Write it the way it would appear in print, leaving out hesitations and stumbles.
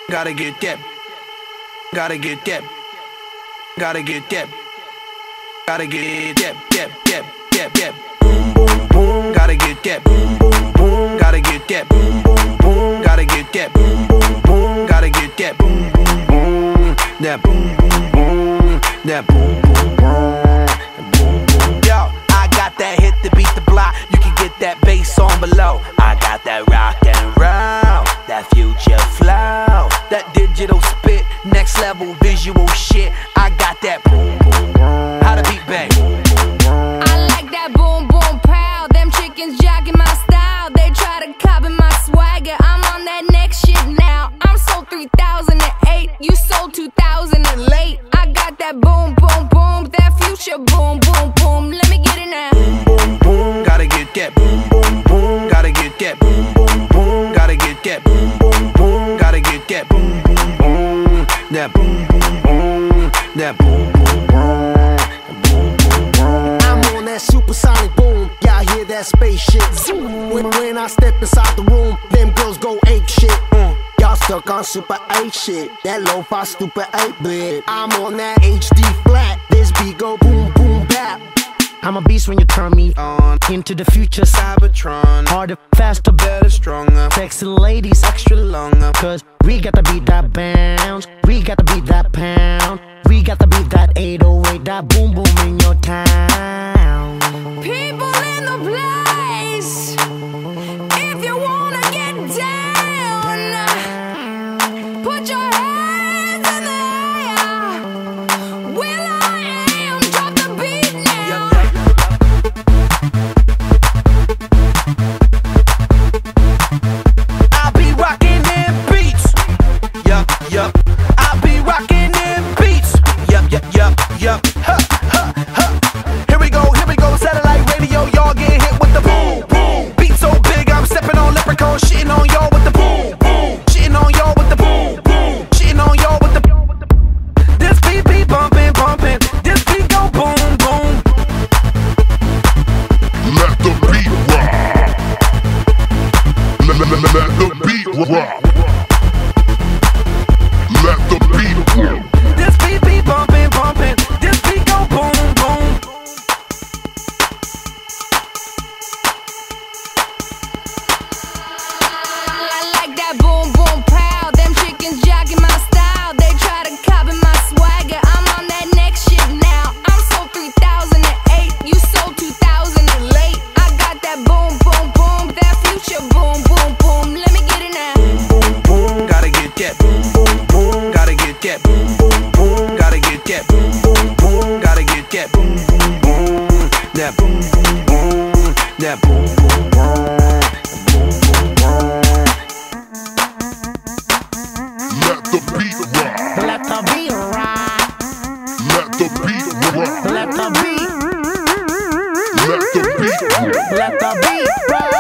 Gotta get that. Gotta get that. Gotta get that. Gotta get that. Boom, boom, boom. Gotta get that. Boom, boom, boom. Gotta get that. Boom, boom, boom. Gotta get that. Boom, boom, boom. Gotta get that. Boom, boom, boom. That boom, boom, boom. That boom, boom, boom. Yo, I got that hit to beat the block. You can get that bass on below. I got that rock and roll, that future flow, that digital spit, next level visual shit. I got that boom, boom, boom. How to beat bang. I like that boom, boom, pow. Them chickens jacking my style. They try to copy my swagger. I'm on that next shit now. I'm sold 3008. You sold 2000 and late. I got that boom, boom, boom. That future boom, boom, boom. Let me get it now. Boom, boom, boom. Gotta get that. Boom, boom, boom. Gotta get that. Boom, boom, boom. Gotta get that. Boom, boom, boom. Gotta get that. Boom, boom, boom. That boom, boom, boom. That boom, boom, boom. I'm on that supersonic boom. Y'all hear that spaceship zoom. When I step inside the room, them girls go ape shit. Y'all stuck on super 8 shit. That lo-fi stupid 8-bit. I'm on that HD flat. This beat go boom, boom, bap. I'm a beast when you turn me on. Into the future, Cybertron. Harder, faster, better, stronger. Sexy ladies, extra longer. Cause we got to beat that bounce. We got to beat that pound. We got to beat that 808. That boom, boom in your town. People in the place, if you wanna get down, put your hands in the air. Will I am, drop the beat now. I'll be rocking them beats. Yup, yup. I'll be rocking them beats. Yup, yup, yup, yup. Ha, ha, ha. Here we go, satellite radio. Y'all get hit with the boom, boom. Beat so big, I'm stepping on leprechauns, shitting on y'all with the boom, boom. Shitting on y'all with the boom, boom. Shitting on y'all with the. This beat be bumping, bumping. This beat go boom, boom. Let the beat rock. Let the beat rock. Let the beat rock. This beat be bumping, bumping. This beat go boom, boom. I like that boom, boom, pow. Them chickens jacking my style. They try to copy my swagger. I'm on that next shit now. I'm sold 3008. You sold 2000 and late. I got that boom, boom, boom. That future boom, boom, boom. Let me get it now. Boom, boom, gotta get that. Boom, boom, boom, gotta get that. Boom, boom, boom, gotta get that. Boom, boom, boom, gotta get that. Boom, boom, boom. That boom, boom, boom. That boom, boom, boom. Let the beat rock. Let the beat rock. Let the beat rock. Let the beat. Let the beat rock. Let the beat rock.